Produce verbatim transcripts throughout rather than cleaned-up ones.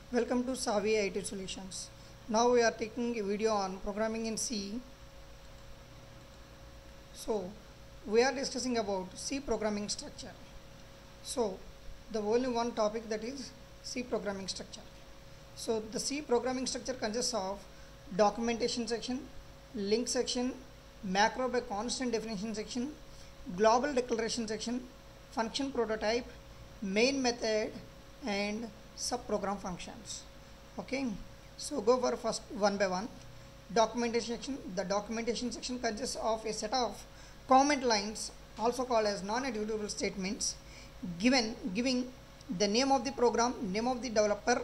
Welcome to Savvy I T Solutions. Now we are taking a video on programming in C. So we are discussing about C programming structure. So the only one topic, that is C programming structure. So the C programming structure consists of documentation section, link section, macro by constant definition section, global declaration section, function prototype, main method, and subprogram functions. Okay, so go for first one by one. Documentation section. The documentation section consists of a set of comment lines, also called as non-executable statements, given giving the name of the program, name of the developer,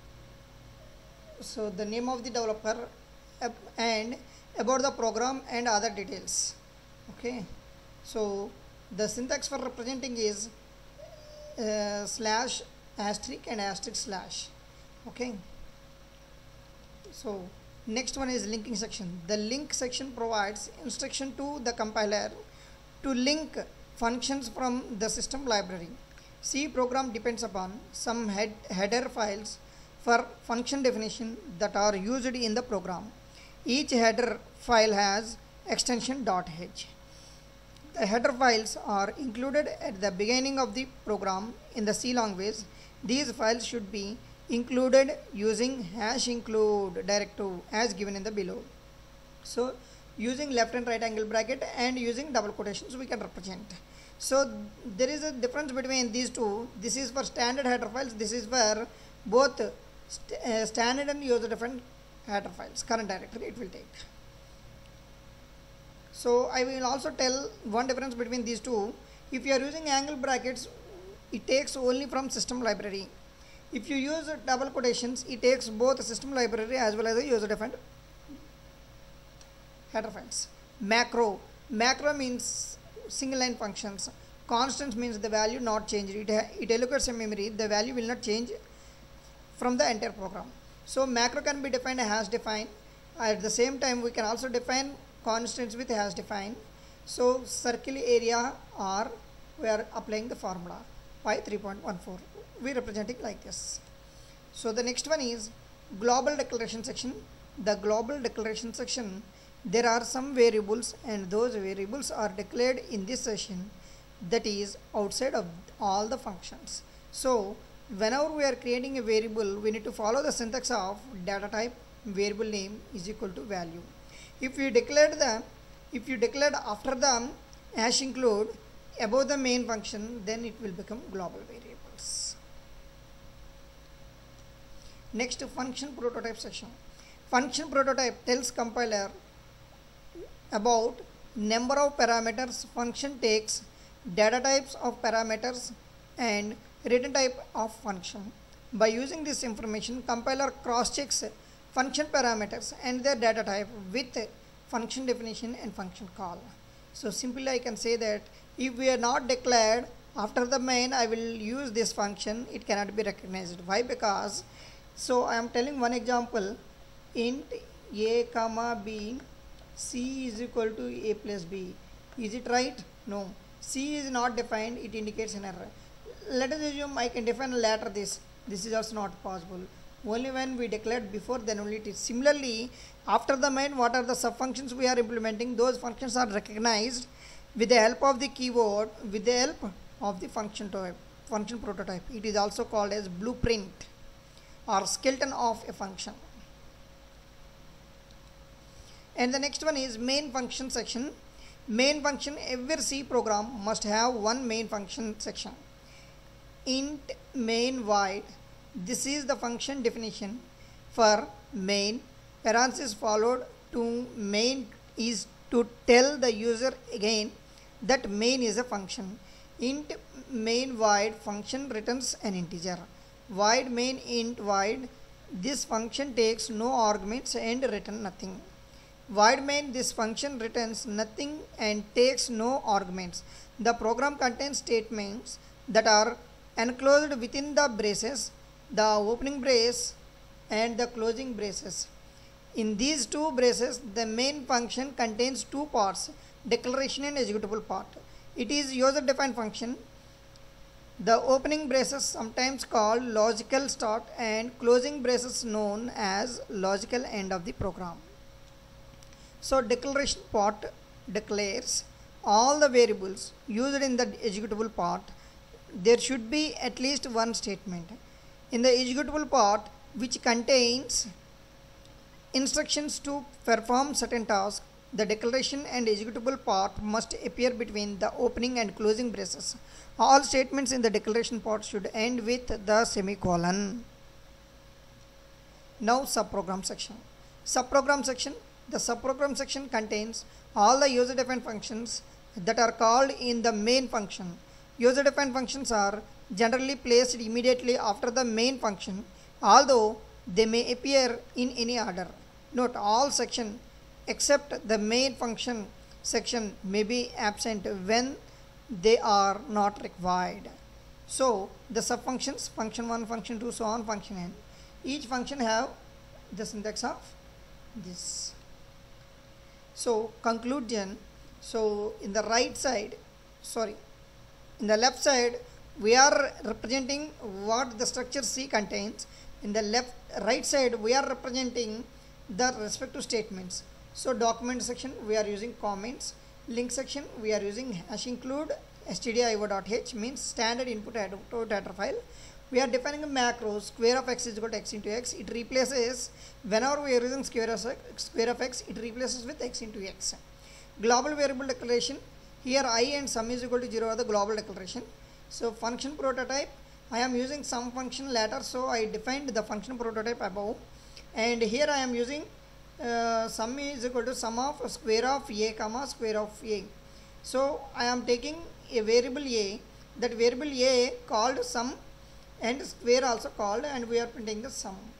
so the name of the developer, and about the program and other details. Okay, so the syntax for representing is uh, slash asterisk and asterisk slash. Okay, so next one is linking section. The link section provides instruction to the compiler to link functions from the system library. C program depends upon some head, header files for function definition that are used in the program. Each header file has extension .h. The header files are included at the beginning of the program in the C language. These files should be included using hash include directive as given in the below. So using left and right angle bracket and using double quotations we can represent. So there is a difference between these two. This is for standard header files. This is for both st uh, standard and user defined header files. Current directory it will take. So I will also tell one difference between these two. If you are using angle brackets, it takes only from system library. If you use double quotations, it takes both system library as well as the user defined header files. Macro. Macro means single line functions. Constants means the value not changed. It, it allocates a memory. The value will not change from the entire program. So macro can be defined as defined. At the same time, we can also define constants with hash define. So circle area R, we are applying the formula pi three point one four. We representing like this. So the next one is global declaration section. The global declaration section, there are some variables and those variables are declared in this session, that is outside of all the functions. So whenever we are creating a variable, we need to follow the syntax of data type variable name is equal to value. If you declared the if you declared after the hash include above the main function, then it will become global variables. Next, function prototype section. Function prototype tells compiler about number of parameters function takes, data types of parameters, and return type of function. By using this information, compiler cross-checks function parameters and their data type with function definition and function call. So simply I can say that if we are not declared after the main, I will use this function, it cannot be recognized. Why? Because, so I am telling one example, int a comma b, c is equal to a plus b. Is it right? No. C is not defined, it indicates an error. Let us assume I can define later this. This is also not possible. Only when we declared before, then only it is. Similarly, after the main, what are the sub functions we are implementing? Those functions are recognized with the help of the keyword, with the help of the function type, function prototype. It is also called as blueprint or skeleton of a function. And the next one is main function section. Main function, every C program must have one main function section. Int main void. This is the function definition for main. Parenthesis followed to main is to tell the user again that main is a function. Int main void function returns an integer. Void main int void. This function takes no arguments and return nothing. Void main, this function returns nothing and takes no arguments. The program contains statements that are enclosed within the braces, the opening brace and the closing braces. In these two braces, the main function contains two parts, declaration and executable part. It is user defined function The opening braces sometimes called logical start and closing braces known as logical end of the program. So declaration part declares all the variables used in the executable part. There should be at least one statement in the executable part which contains instructions to perform certain tasks. The declaration and executable part must appear between the opening and closing braces. All statements in the declaration part should end with the semicolon. Now subprogram section. Subprogram section. The subprogram section contains all the user-defined functions that are called in the main function. User-defined functions are generally placed immediately after the main function, although they may appear in any order. Note, all section except the main function section may be absent when they are not required. So the subfunctions, function one, function two, so on, function n. Each function have the syntax of this. So conclusion. So in the right side, sorry, in the left side, we are representing what the structure C contains. In the left right side, we are representing the respective statements. So document section, we are using comments. Link section, we are using hash include stdio.h, means standard input output data file. We are defining a macro square of x is equal to x into x. It replaces, whenever we are using square of, square of x, it replaces with x into x. Global variable declaration, here I and sum is equal to zero are the global declaration. So function prototype, I am using sum function later, so I defined the function prototype above. And here I am using uh, sum is equal to sum of square of a comma square of a. So I am taking a variable a, that variable a called sum and square also called, and we are printing the sum.